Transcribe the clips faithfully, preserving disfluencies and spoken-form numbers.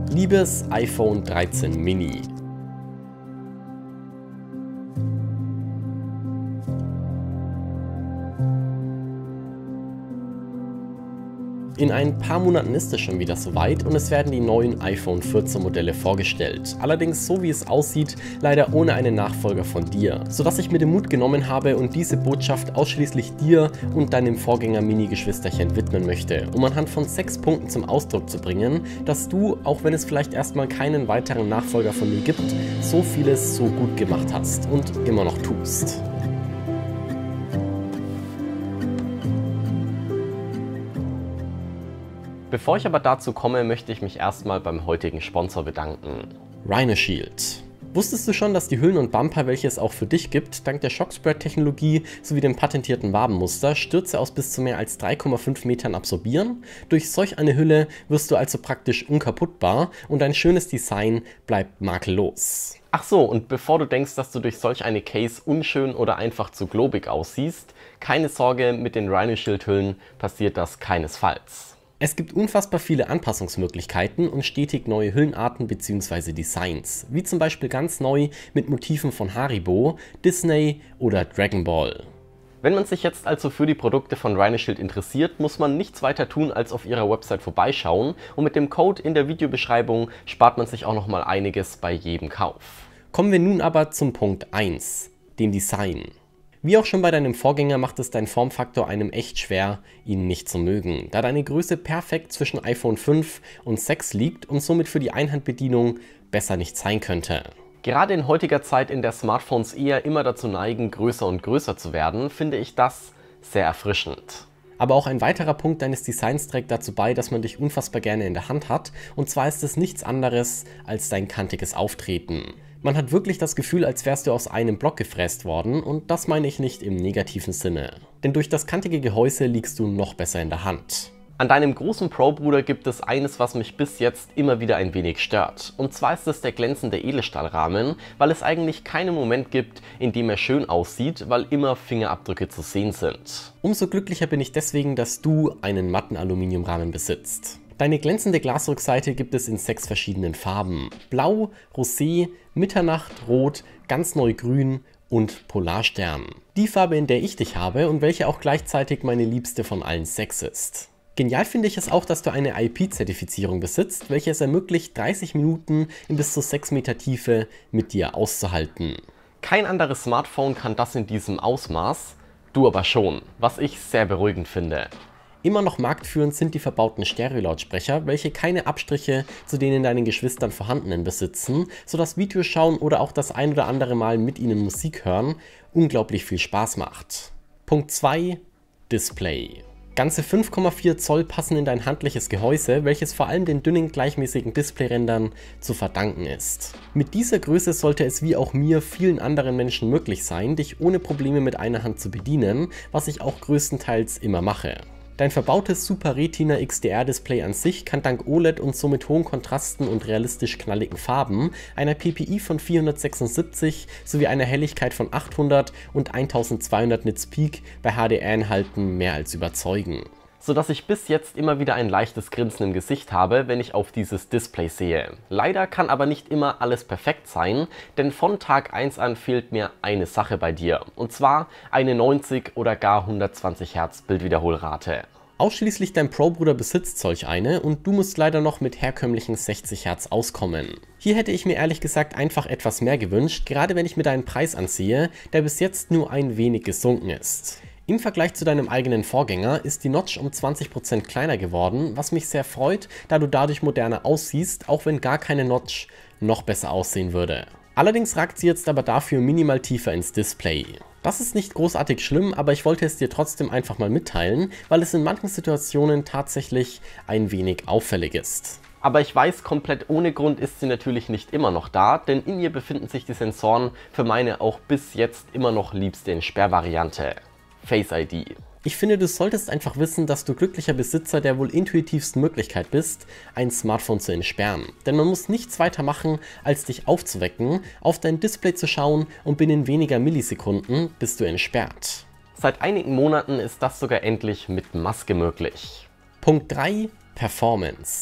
Liebes iPhone dreizehn Mini. In ein paar Monaten ist es schon wieder soweit und es werden die neuen iPhone vierzehn Modelle vorgestellt. Allerdings, so wie es aussieht, leider ohne einen Nachfolger von dir. Sodass ich mir den Mut genommen habe und diese Botschaft ausschließlich dir und deinem Vorgänger Mini-Geschwisterchen widmen möchte, um anhand von sechs Punkten zum Ausdruck zu bringen, dass du, auch wenn es vielleicht erstmal keinen weiteren Nachfolger von mir gibt, so vieles so gut gemacht hast und immer noch tust. Bevor ich aber dazu komme, möchte ich mich erstmal beim heutigen Sponsor bedanken. Rhino Shield. Wusstest du schon, dass die Hüllen und Bumper, welche es auch für dich gibt, dank der Shockspread-Technologie sowie dem patentierten Wabenmuster Stürze aus bis zu mehr als drei Komma fünf Metern absorbieren? Durch solch eine Hülle wirst du also praktisch unkaputtbar und dein schönes Design bleibt makellos. Ach so, und bevor du denkst, dass du durch solch eine Case unschön oder einfach zu globig aussiehst, keine Sorge, mit den Rhino Shield Hüllen passiert das keinesfalls. Es gibt unfassbar viele Anpassungsmöglichkeiten und stetig neue Hüllenarten bzw. Designs, wie zum Beispiel ganz neu mit Motiven von Haribo, Disney oder Dragon Ball. Wenn man sich jetzt also für die Produkte von Rhino Shield interessiert, muss man nichts weiter tun, als auf ihrer Website vorbeischauen und mit dem Code in der Videobeschreibung spart man sich auch nochmal einiges bei jedem Kauf. Kommen wir nun aber zum Punkt eins, dem Design. Wie auch schon bei deinem Vorgänger macht es dein Formfaktor einem echt schwer, ihn nicht zu mögen, da deine Größe perfekt zwischen iPhone fünf und sechs liegt und somit für die Einhandbedienung besser nicht sein könnte. Gerade in heutiger Zeit, in der Smartphones eher immer dazu neigen, größer und größer zu werden, finde ich das sehr erfrischend. Aber auch ein weiterer Punkt deines Designs trägt dazu bei, dass man dich unfassbar gerne in der Hand hat, und zwar ist es nichts anderes als dein kantiges Auftreten. Man hat wirklich das Gefühl, als wärst du aus einem Block gefräst worden, und das meine ich nicht im negativen Sinne. Denn durch das kantige Gehäuse liegst du noch besser in der Hand. An deinem großen Pro-Bruder gibt es eines, was mich bis jetzt immer wieder ein wenig stört. Und zwar ist es der glänzende Edelstahlrahmen, weil es eigentlich keinen Moment gibt, in dem er schön aussieht, weil immer Fingerabdrücke zu sehen sind. Umso glücklicher bin ich deswegen, dass du einen matten Aluminiumrahmen besitzt. Deine glänzende Glasrückseite gibt es in sechs verschiedenen Farben: Blau, Rosé, Mitternacht, Rot, ganz neu Grün und Polarstern. Die Farbe, in der ich dich habe und welche auch gleichzeitig meine liebste von allen sechs ist. Genial finde ich es auch, dass du eine I P-Zertifizierung besitzt, welche es ermöglicht, dreißig Minuten in bis zu sechs Meter Tiefe mit dir auszuhalten. Kein anderes Smartphone kann das in diesem Ausmaß, du aber schon, was ich sehr beruhigend finde. Immer noch marktführend sind die verbauten Stereo-Lautsprecher, welche keine Abstriche zu den in deinen Geschwistern vorhandenen besitzen, sodass Videoschauen oder auch das ein oder andere Mal mit ihnen Musik hören unglaublich viel Spaß macht. Punkt zwei. Display. Ganze fünf Komma vier Zoll passen in dein handliches Gehäuse, welches vor allem den dünnen, gleichmäßigen Displayrändern zu verdanken ist. Mit dieser Größe sollte es wie auch mir vielen anderen Menschen möglich sein, dich ohne Probleme mit einer Hand zu bedienen, was ich auch größtenteils immer mache. Dein verbautes Super Retina X D R-Display an sich kann dank O L E D und somit hohen Kontrasten und realistisch knalligen Farben, einer P P I von vierhundertsechsundsiebzig sowie einer Helligkeit von achthundert und eintausendzweihundert Nits Peak bei H D R-Inhalten mehr als überzeugen. Sodass ich bis jetzt immer wieder ein leichtes Grinsen im Gesicht habe, wenn ich auf dieses Display sehe. Leider kann aber nicht immer alles perfekt sein, denn von Tag eins an fehlt mir eine Sache bei dir, und zwar eine neunzig oder gar hundertzwanzig Hertz Bildwiederholrate. Ausschließlich dein Pro-Bruder besitzt solch eine und du musst leider noch mit herkömmlichen sechzig Hertz auskommen. Hier hätte ich mir ehrlich gesagt einfach etwas mehr gewünscht, gerade wenn ich mir deinen Preis ansehe, der bis jetzt nur ein wenig gesunken ist. Im Vergleich zu deinem eigenen Vorgänger ist die Notch um zwanzig Prozent kleiner geworden, was mich sehr freut, da du dadurch moderner aussiehst, auch wenn gar keine Notch noch besser aussehen würde. Allerdings ragt sie jetzt aber dafür minimal tiefer ins Display. Das ist nicht großartig schlimm, aber ich wollte es dir trotzdem einfach mal mitteilen, weil es in manchen Situationen tatsächlich ein wenig auffällig ist. Aber ich weiß, komplett ohne Grund ist sie natürlich nicht immer noch da, denn in ihr befinden sich die Sensoren für meine auch bis jetzt immer noch liebste Entsperrvariante: Face I D. Ich finde, du solltest einfach wissen, dass du glücklicher Besitzer der wohl intuitivsten Möglichkeit bist, ein Smartphone zu entsperren. Denn man muss nichts weiter machen, als dich aufzuwecken, auf dein Display zu schauen und binnen weniger Millisekunden bist du entsperrt. Seit einigen Monaten ist das sogar endlich mit Maske möglich. Punkt drei. Performance.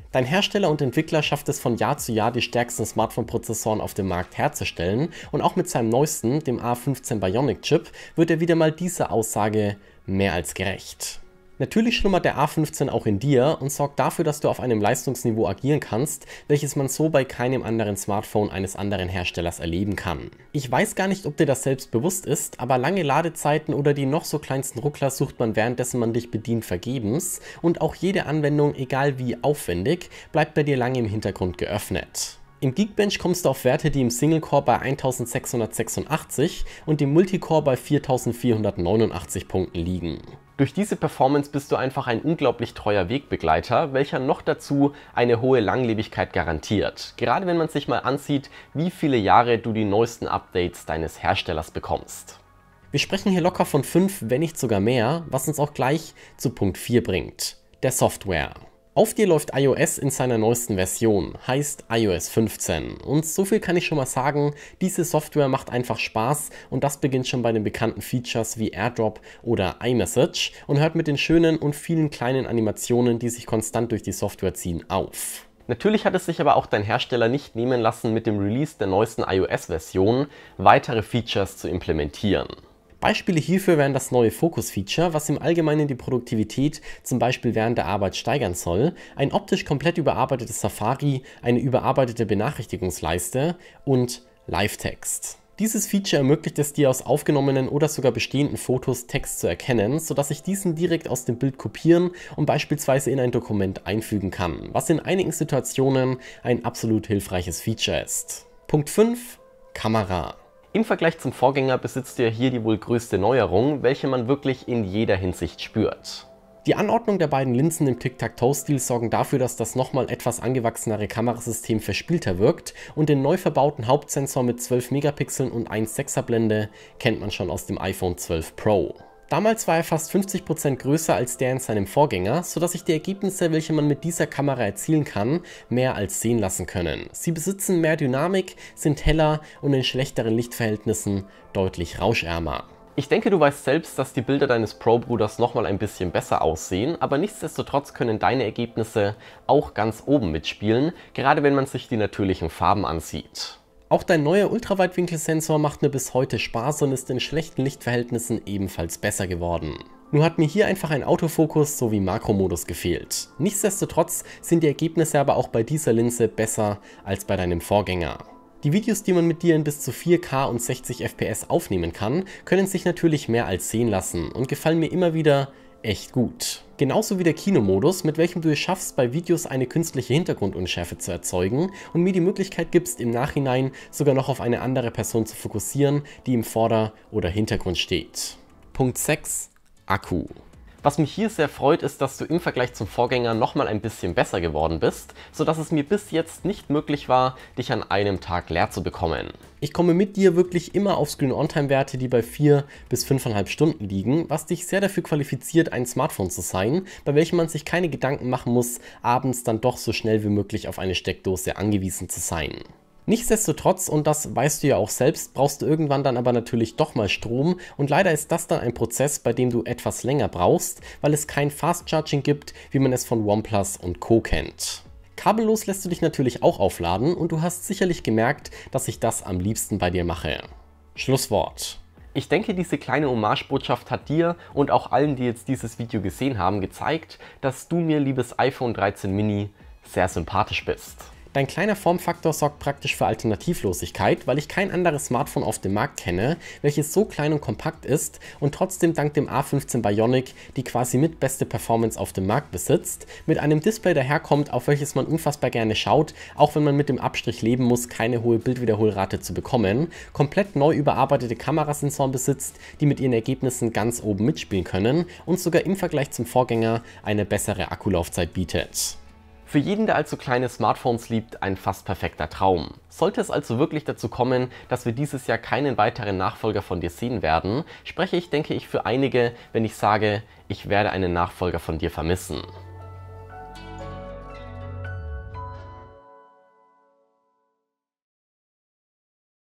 Dein Hersteller und Entwickler schafft es von Jahr zu Jahr, die stärksten Smartphone-Prozessoren auf dem Markt herzustellen, und auch mit seinem neuesten, dem A fünfzehn Bionic Chip, wird er wieder mal dieser Aussage mehr als gerecht. Natürlich schlummert der A fünfzehn auch in dir und sorgt dafür, dass du auf einem Leistungsniveau agieren kannst, welches man so bei keinem anderen Smartphone eines anderen Herstellers erleben kann. Ich weiß gar nicht, ob dir das selbst bewusst ist, aber lange Ladezeiten oder die noch so kleinsten Ruckler sucht man währenddessen man dich bedient vergebens, und auch jede Anwendung, egal wie aufwendig, bleibt bei dir lange im Hintergrund geöffnet. Im Geekbench kommst du auf Werte, die im Single-Core bei eintausendsechshundertsechsundachtzig und im Multicore bei viertausendvierhundertneunundachtzig Punkten liegen. Durch diese Performance bist du einfach ein unglaublich treuer Wegbegleiter, welcher noch dazu eine hohe Langlebigkeit garantiert. Gerade wenn man sich mal ansieht, wie viele Jahre du die neuesten Updates deines Herstellers bekommst. Wir sprechen hier locker von fünf, wenn nicht sogar mehr, was uns auch gleich zu Punkt vier bringt: der Software. Auf dir läuft iOS in seiner neuesten Version, heißt i O S fünfzehn. Und so viel kann ich schon mal sagen, diese Software macht einfach Spaß, und das beginnt schon bei den bekannten Features wie AirDrop oder iMessage und hört mit den schönen und vielen kleinen Animationen, die sich konstant durch die Software ziehen, auf. Natürlich hat es sich aber auch dein Hersteller nicht nehmen lassen, mit dem Release der neuesten iOS-Version weitere Features zu implementieren. Beispiele hierfür wären das neue Fokus-Feature, was im Allgemeinen die Produktivität zum Beispiel während der Arbeit steigern soll, ein optisch komplett überarbeitetes Safari, eine überarbeitete Benachrichtigungsleiste und Live-Text. Dieses Feature ermöglicht es dir, aus aufgenommenen oder sogar bestehenden Fotos Text zu erkennen, sodass ich diesen direkt aus dem Bild kopieren und beispielsweise in ein Dokument einfügen kann, was in einigen Situationen ein absolut hilfreiches Feature ist. Punkt fünf. Kamera. Im Vergleich zum Vorgänger besitzt du ja hier die wohl größte Neuerung, welche man wirklich in jeder Hinsicht spürt. Die Anordnung der beiden Linsen im Tic-Tac-Toe-Stil sorgen dafür, dass das nochmal etwas angewachsenere Kamerasystem verspielter wirkt, und den neu verbauten Hauptsensor mit zwölf Megapixeln und eins Komma sechser Blende kennt man schon aus dem iPhone zwölf Pro. Damals war er fast fünfzig Prozent größer als der in seinem Vorgänger, sodass sich die Ergebnisse, welche man mit dieser Kamera erzielen kann, mehr als sehen lassen können. Sie besitzen mehr Dynamik, sind heller und in schlechteren Lichtverhältnissen deutlich rauschärmer. Ich denke, du weißt selbst, dass die Bilder deines Pro-Bruders nochmal ein bisschen besser aussehen, aber nichtsdestotrotz können deine Ergebnisse auch ganz oben mitspielen, gerade wenn man sich die natürlichen Farben ansieht. Auch dein neuer Ultraweitwinkelsensor macht mir bis heute Spaß und ist in schlechten Lichtverhältnissen ebenfalls besser geworden. Nur hat mir hier einfach ein Autofokus sowie Makromodus gefehlt. Nichtsdestotrotz sind die Ergebnisse aber auch bei dieser Linse besser als bei deinem Vorgänger. Die Videos, die man mit dir in bis zu vier K und sechzig F P S aufnehmen kann, können sich natürlich mehr als sehen lassen und gefallen mir immer wieder echt gut. Genauso wie der Kinomodus, mit welchem du es schaffst, bei Videos eine künstliche Hintergrundunschärfe zu erzeugen und mir die Möglichkeit gibst, im Nachhinein sogar noch auf eine andere Person zu fokussieren, die im Vorder- oder Hintergrund steht. Punkt sechs. Akku. Was mich hier sehr freut, ist, dass du im Vergleich zum Vorgänger nochmal ein bisschen besser geworden bist, sodass es mir bis jetzt nicht möglich war, dich an einem Tag leer zu bekommen. Ich komme mit dir wirklich immer auf Screen-On-Time-Werte, die bei vier bis fünfeinhalb Stunden liegen, was dich sehr dafür qualifiziert, ein Smartphone zu sein, bei welchem man sich keine Gedanken machen muss, abends dann doch so schnell wie möglich auf eine Steckdose angewiesen zu sein. Nichtsdestotrotz, und das weißt du ja auch selbst, brauchst du irgendwann dann aber natürlich doch mal Strom, und leider ist das dann ein Prozess, bei dem du etwas länger brauchst, weil es kein Fast Charging gibt, wie man es von OnePlus und Co. kennt. Kabellos lässt du dich natürlich auch aufladen, und du hast sicherlich gemerkt, dass ich das am liebsten bei dir mache. Schlusswort. Ich denke, diese kleine Hommagebotschaft hat dir und auch allen, die jetzt dieses Video gesehen haben, gezeigt, dass du mir, liebes iPhone dreizehn Mini, sehr sympathisch bist. Dein kleiner Formfaktor sorgt praktisch für Alternativlosigkeit, weil ich kein anderes Smartphone auf dem Markt kenne, welches so klein und kompakt ist und trotzdem dank dem A fünfzehn Bionic die quasi mit beste Performance auf dem Markt besitzt, mit einem Display daherkommt, auf welches man unfassbar gerne schaut, auch wenn man mit dem Abstrich leben muss, keine hohe Bildwiederholrate zu bekommen, komplett neu überarbeitete Kamerasensoren besitzt, die mit ihren Ergebnissen ganz oben mitspielen können und sogar im Vergleich zum Vorgänger eine bessere Akkulaufzeit bietet. Für jeden, der allzu kleine Smartphones liebt, ein fast perfekter Traum. Sollte es also wirklich dazu kommen, dass wir dieses Jahr keinen weiteren Nachfolger von dir sehen werden, spreche ich, denke ich, für einige, wenn ich sage, ich werde einen Nachfolger von dir vermissen.